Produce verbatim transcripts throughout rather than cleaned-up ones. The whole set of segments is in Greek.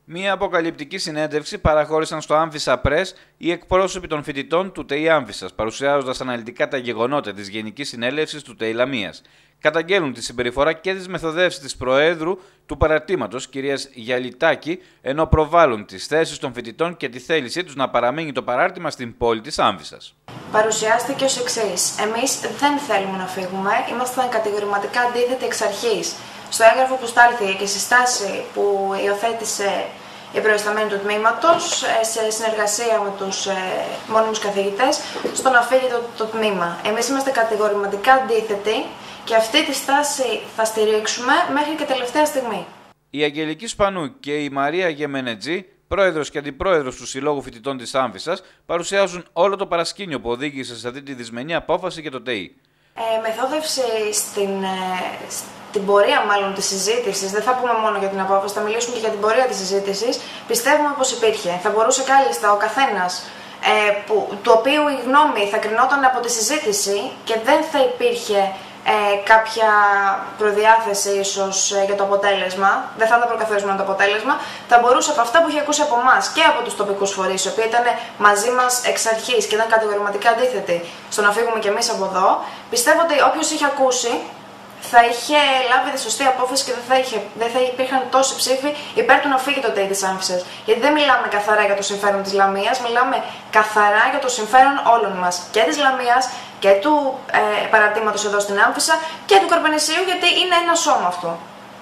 Μία αποκαλυπτική συνέντευξη παραχώρησαν στο Άμφισσα Press οι εκπρόσωποι των φοιτητών του ΤΕΙ Άμφισσας, παρουσιάζοντας αναλυτικά τα γεγονότα της Γενικής Συνέλευσης του ΤΕΙ Λαμίας. Καταγγέλνουν τη συμπεριφορά και τις μεθοδεύσεις της Προέδρου του παραρτήματος, κυρίας Γιαλιτάκη, ενώ προβάλλουν τις θέσεις των φοιτητών και τη θέλησή τους να παραμείνει το παράρτημα στην πόλη της Άμφισσας. Παρουσιάστηκε ως εξής: εμείς δεν θέλουμε να φύγουμε, ήμασταν κατηγορηματικά αντίθετοι εξ αρχής. Στο έγγραφο που στάλθηκε και στη στάση που υιοθέτησε η προϊσταμένη του τμήματος, σε συνεργασία με τους μόνιμους καθηγητές, στο να φύγει το, το τμήμα. Εμείς είμαστε κατηγορηματικά αντίθετοι και αυτή τη στάση θα στηρίξουμε μέχρι και τελευταία στιγμή. Η Αγγελική Σπανού και η Μαρία Γεμενετζή, πρόεδρος και αντιπρόεδρος του Συλλόγου Φοιτητών της Άμφισσας, παρουσιάζουν όλο το παρασκήνιο που οδήγησε σε αυτή τη δυσμενή απόφαση για το ΤΕΙ. Ε, μεθόδευση στην, ε, στην πορεία μάλλον της συζήτησης, δεν θα πούμε μόνο για την απόφαση, θα μιλήσουμε και για την πορεία της συζήτησης, πιστεύουμε πως υπήρχε. Θα μπορούσε κάλλιστα ο καθένας, ε, που, του οποίου η γνώμη θα κρινόταν από τη συζήτηση και δεν θα υπήρχε ε, κάποια προδιάθεση ίσως ε, για το αποτέλεσμα, δεν θα ήταν προκαθορισμένο το αποτέλεσμα, θα μπορούσε από αυτά που είχε ακούσει από εμάς και από τους τοπικούς φορείς, οι οποίοι ήταν μαζί μας εξ αρχής και ήταν κατηγορηματικά αντίθετοι στο να φύγουμε κι εμείς από εδώ, πιστεύω ότι όποιος είχε ακούσει θα είχε λάβει τη σωστή απόφαση και δεν θα, είχε, δεν θα υπήρχαν τόσοι ψήφοι υπέρ του να φύγει το ΤΕΙ της Άμφισσας. Γιατί δεν μιλάμε καθαρά για το συμφέρον της Λαμίας, μιλάμε καθαρά για το συμφέρον όλων μας. Και της Λαμίας και του ε, παραρτήματος εδώ στην Άμφισσα και του Καρπενησίου, γιατί είναι ένα σώμα αυτό.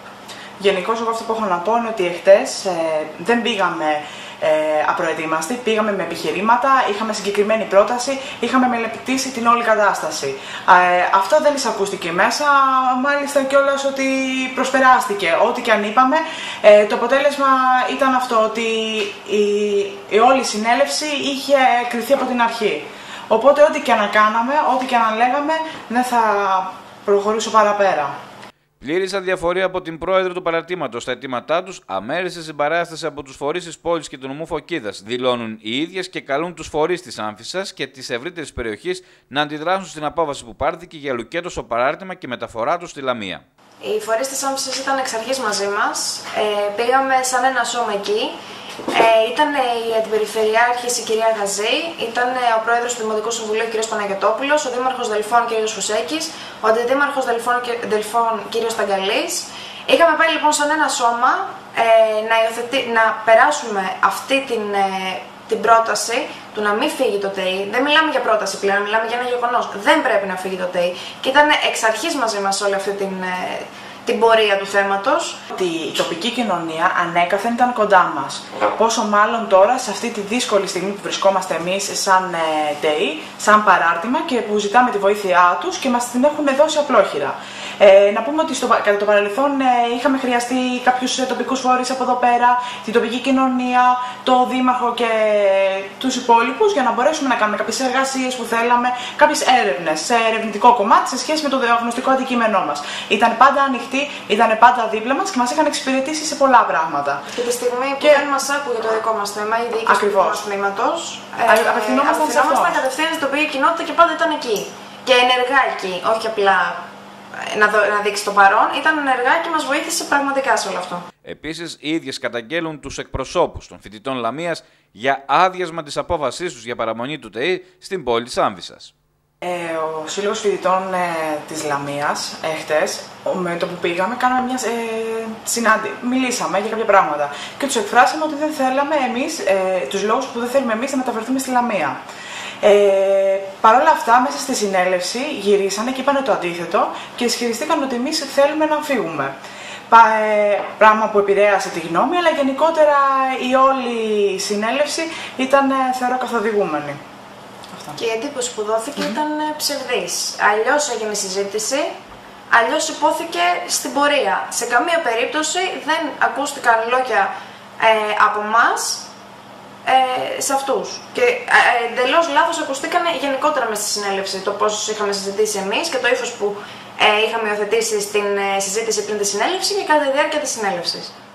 Γενικώς, εγώ αυτό που έχω να πω είναι ότι εχθές ε, δεν πήγαμε Ε, απροετοίμαστοι, πήγαμε με επιχειρήματα, είχαμε συγκεκριμένη πρόταση, είχαμε μελετήσει την όλη κατάσταση. Ε, αυτό δεν εισακούστηκε μέσα, μάλιστα κιόλας ότι προσπεράστηκε. Ό,τι και αν είπαμε, ε, το αποτέλεσμα ήταν αυτό, ότι η, η όλη συνέλευση είχε κριθεί από την αρχή. Οπότε ό,τι και αν κάναμε, ό,τι και αν λέγαμε, δεν θα προχωρήσω παραπέρα. Πλήρης αδιαφορία από την πρόεδρο του παραρτήματος στα αιτήματά τους, αμέριστη συμπαράσταση από τους φορείς της πόλης και του νομού Φωκίδας, δηλώνουν οι ίδιες και καλούν τους φορείς της Άμφισσας και της ευρύτερης περιοχής να αντιδράσουν στην απόφαση που πάρθηκε για λουκέτο στο παράρτημα και μεταφορά του στη Λαμία. Οι φορείς της Άμφισσας ήταν εξ αρχής μαζί μας, ε, πήγαμε σαν ένα σώμα εκεί. Ε, ήταν η αντιπεριφερειάρχης η κυρία Γαζή, ήταν ο πρόεδρος του Δημοτικού Συμβουλίου ο κύριος Παναγιωτόπουλος, ο δήμαρχος Δελφών κύριος Φουσέκης, ο αντιδήμαρχος Δελφών, Δελφών κύριος Ταγκαλής. Είχαμε πάει λοιπόν σαν ένα σώμα ε, να, υιοθετή, να περάσουμε αυτή την, ε, την πρόταση του να μην φύγει το ΤΕΙ. Δεν μιλάμε για πρόταση πλέον, μιλάμε για ένα γεγονός. Δεν πρέπει να φύγει το ΤΕΙ και ήταν εξ αρχής μαζί μας όλη αυτή την, ε, την πορεία του θέματος. Η τοπική κοινωνία ανέκαθεν ήταν κοντά μας. Πόσο μάλλον τώρα σε αυτή τη δύσκολη στιγμή που βρισκόμαστε εμείς σαν ε, ΤΕΙ, σαν παράρτημα και που ζητάμε τη βοήθειά τους και μας την έχουν δώσει απλόχειρα. Ε, να πούμε ότι στο, κατά το παρελθόν ε, είχαμε χρειαστεί κάποιους ε, τοπικούς φορείς από εδώ πέρα, την τοπική κοινωνία, το δήμαρχο και τους υπόλοιπους για να μπορέσουμε να κάνουμε κάποιες εργασίες που θέλαμε, κάποιες έρευνες σε ερευνητικό κομμάτι σε σχέση με το διαγνωστικό αντικείμενό μας. Ήταν πάντα ανοιχτοί, ήταν πάντα δίπλα μας και μας είχαν εξυπηρετήσει σε πολλά πράγματα. Και τη στιγμή που και... δεν μας άκουγε το δικό μας θέμα, η διοίκηση του τμήματος, ε, απευθυνόμασταν κατευθείαν στην τοπική κοινότητα και πάντα ήταν εκεί. Και ενεργά εκεί, όχι απλά να, δω, να δείξει το παρόν, ήταν ενεργά και μας βοήθησε πραγματικά σε όλο αυτό. Επίσης, οι ίδιες καταγγέλουν τους εκπροσώπους των φοιτητών Λαμίας για άδειασμα της απόφασής τους για παραμονή του ΤΕΙ στην πόλη της Άμφισσας. Ε, ο Σύλλογος Φοιτητών ε, της Λαμίας, εχθές, με το που πήγαμε, κάναμε μια ε, συνάντηση, μιλήσαμε για κάποια πράγματα και τους εκφράσαμε ότι δεν θέλαμε εμείς, ε, τους λόγους που δεν θέλουμε εμείς να μεταφερθούμε στη Λαμία. Ε, Παρ' όλα αυτά, μέσα στη συνέλευση γυρίσανε και είπανε το αντίθετο και ισχυριστήκαν ότι εμείς θέλουμε να φύγουμε. Ε, πράγμα που επηρέασε τη γνώμη, αλλά γενικότερα η όλη συνέλευση ήταν, θεωρώ, καθοδηγούμενη. Και η εντύπωση που δόθηκε mm-hmm. ήταν ψευδής. Αλλιώς έγινε συζήτηση, αλλιώς υπόθηκε στην πορεία. Σε καμία περίπτωση δεν ακούστηκαν λόγια ε, από εμάς ε, σε αυτούς. Και ε, εντελώς λάθος ακουστήκαν γενικότερα μες στη συνέλευση. Το πώς είχαμε συζητήσει εμείς και το ύφος που ε, είχαμε υιοθετήσει στην ε, συζήτηση πριν τη συνέλευση και κατά τη διάρκεια της συνέλευσης.